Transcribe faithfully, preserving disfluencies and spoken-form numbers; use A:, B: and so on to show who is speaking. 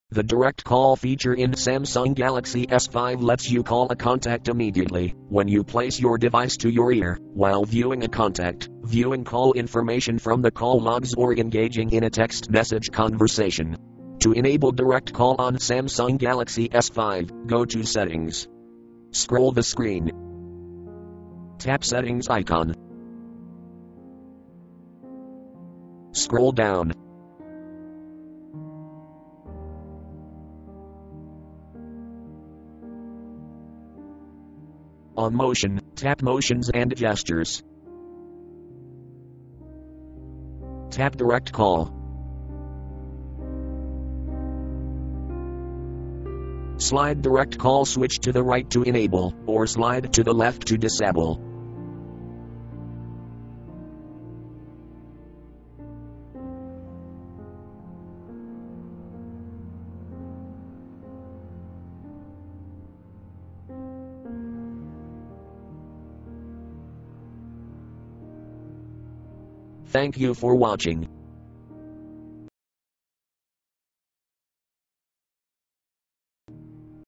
A: The direct call feature in Samsung Galaxy S five lets you call a contact immediately when you place your device to your ear, while viewing a contact, viewing call information from the call logs, or engaging in a text message conversation. To enable direct call on Samsung Galaxy S five, go to Settings. Scroll the screen. Tap Settings icon. Scroll down. On motion, tap Motions and Gestures. Tap Direct Call. Slide Direct Call switch to the right to enable, or slide to the left to disable. Thank you for watching.